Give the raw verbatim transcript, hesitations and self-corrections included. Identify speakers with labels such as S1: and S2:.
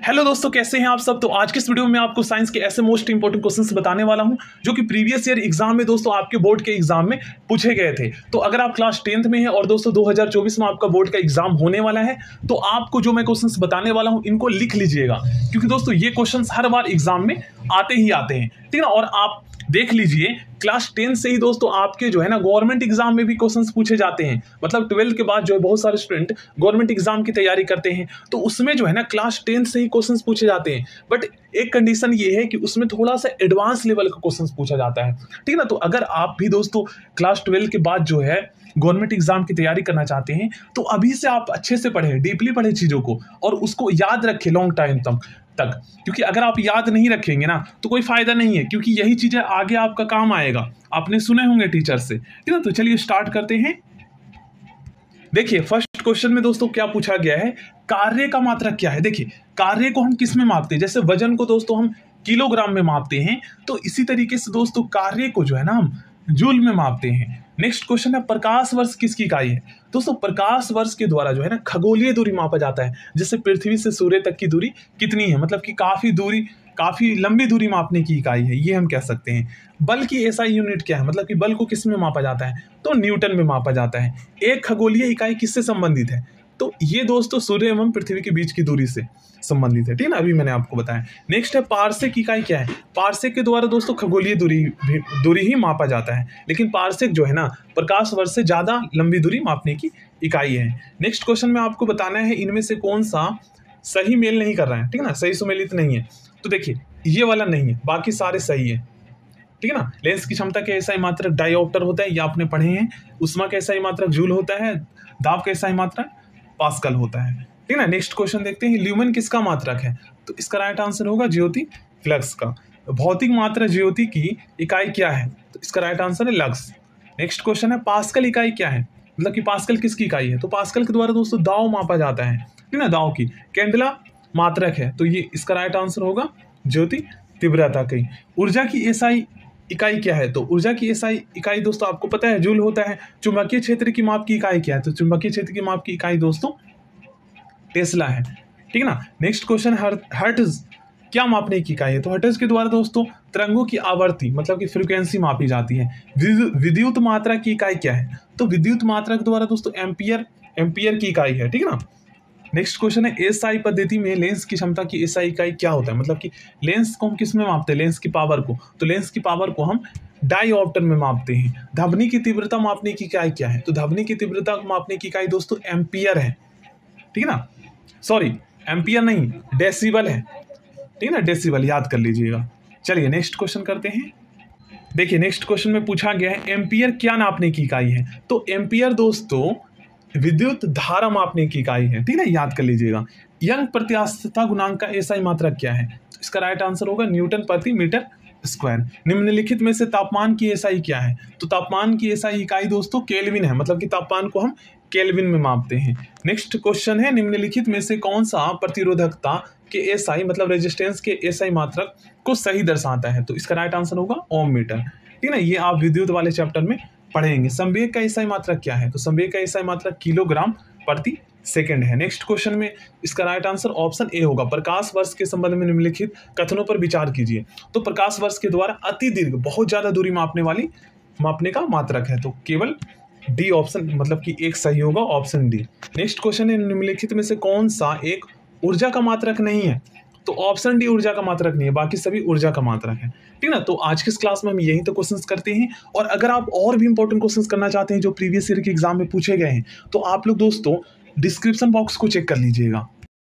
S1: Hello दोस्तों, कैसे हैं आप सब। तो आज के इस वीडियो में आपको साइंस के ऐसे मोस्ट इंपोर्टेंट क्वेश्चंस बताने वाला हूं जो कि प्रीवियस ईयर एग्जाम में दोस्तों आपके बोर्ड के एग्जाम में पूछे गए थे। तो अगर आप क्लास टेंथ में हैं और दोस्तों दो हज़ार चौबीस में आपका बोर्ड का एग्जाम होने वाला है तो आपको जो मैं क्वेश्चंस बताने वाला हूं इनको लिख लीजिएगा, क्योंकि दोस्तों ये क्वेश्चंस हर बार एग्जाम में आते ही आते हैं, ठीक है ना। और आप देख लीजिए क्लास टेंथ से ही दोस्तों आपके जो है ना गवर्नमेंट एग्जाम में भी क्वेश्चंस पूछे जाते हैं। मतलब ट्वेल्थ के बाद जो है बहुत सारे स्टूडेंट गवर्नमेंट एग्जाम की तैयारी करते हैं तो उसमें जो है ना क्लास टेंथ से ही क्वेश्चंस पूछे जाते हैं। बट एक कंडीशन ये है कि उसमें थोड़ा सा एडवांस लेवल का क्वेश्चंस पूछा जाता है, ठीक है ना। तो अगर आप भी दोस्तों क्लास ट्वेल्थ के बाद जो है गवर्नमेंट एग्जाम की तैयारी करना चाहते हैं तो अभी से आप अच्छे से पढ़ें, डीपली पढ़ें चीज़ों को और उसको याद रखें लॉन्ग टाइम तक तक क्योंकि अगर आप याद नहीं रखेंगे ना तो कोई फायदा नहीं है, क्योंकि यही चीजें आगे आपका काम आएगा। आपने सुने होंगे टीचर से, ठीक है। तो चलिए स्टार्ट करते हैं। देखिए फर्स्ट क्वेश्चन में दोस्तों क्या पूछा गया है, कार्य का मात्रक क्या है। देखिए कार्य को हम किस में मापते हैं, जैसे वजन को दोस्तों हम किलोग्राम में मापते हैं तो इसी तरीके से दोस्तों कार्य को जो है ना हम जूल में मापते हैं। नेक्स्ट क्वेश्चन है प्रकाश वर्ष किसकी इकाई है। दोस्तों प्रकाश वर्ष के द्वारा जो है ना खगोलीय दूरी मापा जाता है, जैसे पृथ्वी से सूर्य तक की दूरी कितनी है, मतलब कि काफी दूरी काफी लंबी दूरी मापने की इकाई है, ये हम कह सकते हैं। बल की एसआई यूनिट क्या है, मतलब कि बल को किस में मापा जाता है, तो न्यूटन में मापा जाता है। एक खगोलीय इकाई किससे संबंधित है, तो ये दोस्तों सूर्य एवं पृथ्वी के बीच की दूरी से संबंधित है, ठीक है ना, अभी मैंने आपको बताया। नेक्स्ट है पारसेक इकाई क्या है। पारसेक के द्वारा दोस्तों खगोलीय दूरी दूरी ही मापा जाता है, लेकिन पारसेक जो है ना प्रकाश वर्ष से ज्यादा लंबी दूरी मापने की इकाई है। नेक्स्ट क्वेश्चन में आपको बताना है इनमें से कौन सा सही मेल नहीं कर रहा है, ठीक है ना, सही सुमेलित नहीं है। तो देखिए ये वाला नहीं है, बाकी सारे सही है, ठीक है ना। लेंस की क्षमता का एसआई मात्रक डायोप्टर होता है, ये आपने पढ़े हैं। उष्मा का एसआई मात्रक जूल होता है। दाब का एसआई मात्रक पास्कल होता है, ठीक है ना। नेक्स्ट क्वेश्चन देखते हैं, ल्यूमेन किसका मात्रक है, तो इसका राइट आंसर होगा ज्योति फ्लक्स का। भौतिक मात्रा ज्योति की इकाई क्या है, तो इसका राइट आंसर है लक्स। नेक्स्ट क्वेश्चन है पास्कल इकाई क्या है, मतलब कि पास्कल किसकी इकाई है, तो पास्कल के द्वारा दोस्तों दाव मापा जाता है, ठीक है ना, दाव की। कैंडला मात्रक है, तो ये इसका राइट आंसर होगा ज्योति तीव्रता की। ऊर्जा की एसआई इकाई क्या है, तो ऊर्जा की एसआई इकाई दोस्तों आपको पता है जूल होता है। चुंबकीय क्षेत्र की माप की इकाई क्या है, तो चुंबकीय क्षेत्र की माप की इकाई दोस्तों टेस्ला है, ठीक है ना। नेक्स्ट क्वेश्चन हर्ट्ज क्या मापने की इकाई है, तो हर्ट्ज के द्वारा दोस्तों तरंगों की आवर्ती मतलब कि फ्रीक्वेंसी मापी जाती है। विद्युत मात्रा की इकाई क्या है, तो विद्युत मात्रा के द्वारा दोस्तों एम्पियर एम्पियर की इकाई है, ठीक है ना। नेक्स्ट क्वेश्चन है एसआई पद्धति में लेंस की क्षमता की एसआई इकाई क्या होता है, मतलब कि लेंस को हम किस में मापते हैं, लेंस की पावर को, तो लेंस की पावर को हम डायोप्टर में मापते हैं। ध्वनि की तीव्रता मापने की इकाई क्या है, तो ध्वनि की तीव्रता मापने की इकाई दोस्तों एम्पियर है, ठीक है ना, सॉरी एम्पियर नहीं डेसिबल है, ठीक है ना, डेसिबल याद कर लीजिएगा। चलिए नेक्स्ट क्वेश्चन करते हैं। देखिए नेक्स्ट क्वेश्चन में पूछा गया है एम्पियर क्या नापने की इकाई है, तो एम्पियर दोस्तों विद्युत धारा मापने की इकाई है, ठीक है ना, याद कर लीजिएगा। यंग प्रत्यास्थता गुणांक का एसआई मात्रक क्या है, तो इसका राइट आंसर होगा न्यूटन प्रति मीटर स्क्वायर। निम्नलिखित में से तापमान की एसआई क्या है, तो तापमान की एसआई इकाई दोस्तों केल्विन है, मतलब कि तापमान को हम केल्विन में मापते हैं। नेक्स्ट क्वेश्चन है निम्नलिखित में से कौन सा प्रतिरोधकता के एसआई मतलब रेजिस्टेंस के एसआई मात्रक को सही दर्शाता है, तो इसका राइट आंसर होगा ओम मीटर, ठीक है ना, ये आप विद्युत वाले चैप्टर में पढ़ेंगे। संवेग का एसआई मात्रक क्या है, तो संवेग का एसआई मात्रक किलोग्राम प्रति सेकंड है। नेक्स्ट क्वेश्चन में इसका राइट आंसर ऑप्शन ए होगा। प्रकाश वर्ष के संबंध में निम्नलिखित कथनों पर विचार कीजिए, तो प्रकाश वर्ष के द्वारा अति दीर्घ बहुत ज्यादा दूरी मापने वाली मापने का मात्रक है, तो केवल डी ऑप्शन मतलब कि एक सही होगा, ऑप्शन डी। नेक्स्ट क्वेश्चन है निम्नलिखित में से कौन सा एक ऊर्जा का मात्रक नहीं है, तो ऑप्शन डी ऊर्जा का मात्रक नहीं है, बाकी सभी ऊर्जा का मात्रक है, ठीक ना। तो आज की इस क्लास में हम यही तो क्वेश्चंस करते हैं, और अगर आप और भी इंपॉर्टेंट क्वेश्चंस करना चाहते हैं जो प्रीवियस ईयर के एग्जाम में पूछे गए हैं तो आप लोग दोस्तों डिस्क्रिप्शन बॉक्स को चेक कर लीजिएगा।